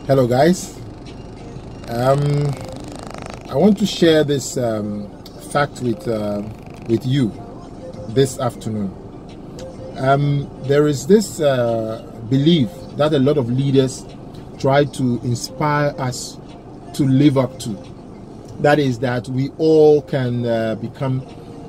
Hello guys, I want to share this fact with you this afternoon. There is this belief that a lot of leaders try to inspire us to live up to. That is that we all can become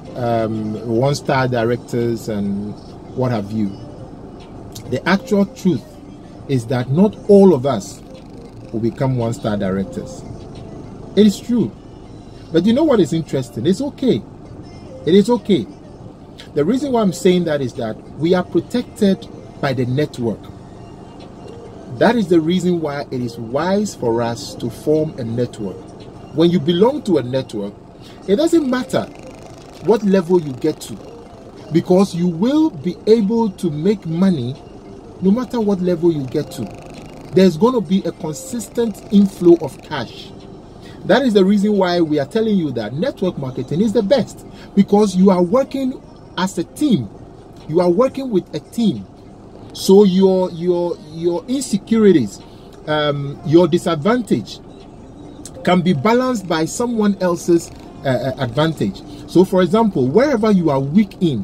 one-star directors and what have you. The actual truth is that not all of us will become one-star directors. It is true. But you know what is interesting? It's okay. It is okay. The reason why I'm saying that is that we are protected by the network. That is the reason why it is wise for us to form a network. When you belong to a network, it doesn't matter what level you get to, because you will be able to make money no matter what level you get to. There's going to be a consistent inflow of cash. That is the reason why we are telling you that network marketing is the best, because you are working as a team. You are working with a team. So your insecurities, your disadvantage can be balanced by someone else's advantage. So for example, wherever you are weak in,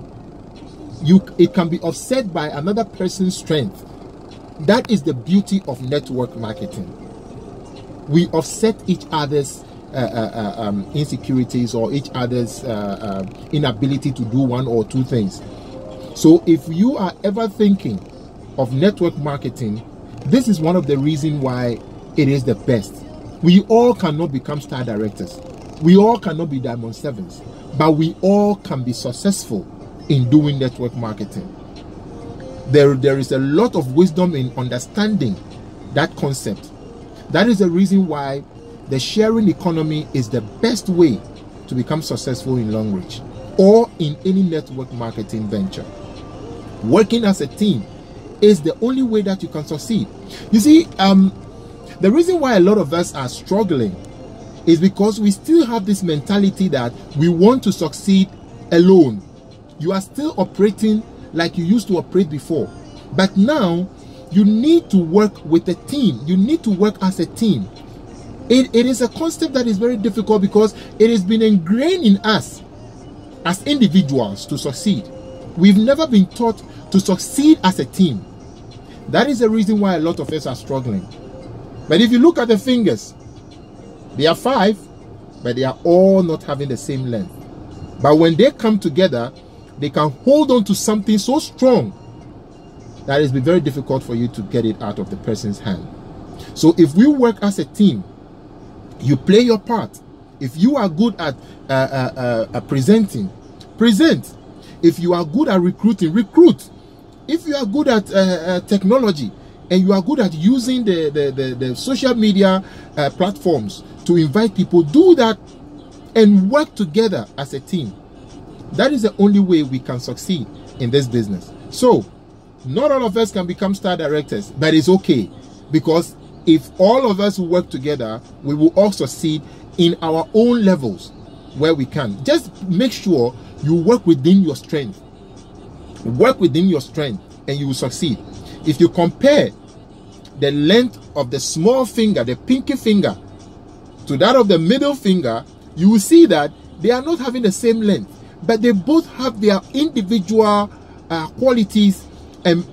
it can be offset by another person's strength. That is the beauty of network marketing. We offset each other's insecurities or each other's inability to do one or two things. So if you are ever thinking of network marketing, this is one of the reasons why it is the best. We all cannot become star directors. We all cannot be Diamond 7s, but we all can be successful in doing network marketing. There is a lot of wisdom in understanding that concept. That is the reason why the sharing economy is the best way to become successful in long reach or in any network marketing venture. Working as a team is the only way that you can succeed. You see, the reason why a lot of us are struggling is because we still have this mentality that we want to succeed alone. You are still operating like you used to operate before. But now, you need to work with a team. You need to work as a team. It is a concept that is very difficult because it has been ingrained in us as individuals to succeed. We've never been taught to succeed as a team. That is the reason why a lot of us are struggling. But if you look at the fingers, they are 5, but they are all not having the same length. But when they come together, they can hold on to something so strong that it's been very difficult for you to get it out of the person's hand. So if we work as a team, you play your part. If you are good at presenting, present. If you are good at recruiting, recruit. If you are good at technology and you are good at using the social media platforms to invite people, do that and work together as a team. That is the only way we can succeed in this business. So, not all of us can become star directors, but it's okay, because if all of us work together, we will all succeed in our own levels where we can. Just make sure you work within your strength. Work within your strength and you will succeed. If you compare the length of the small finger, the pinky finger, to that of the middle finger, you will see that they are not having the same length, but they both have their individual qualities and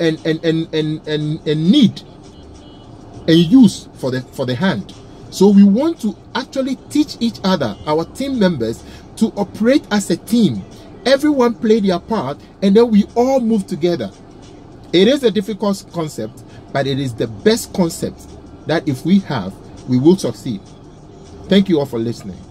need and use for the hand. So we want to actually teach each other, our team members, to operate as a team. Everyone play their part and then we all move together. It is a difficult concept, but it is the best concept that if we have, we will succeed. Thank you all for listening.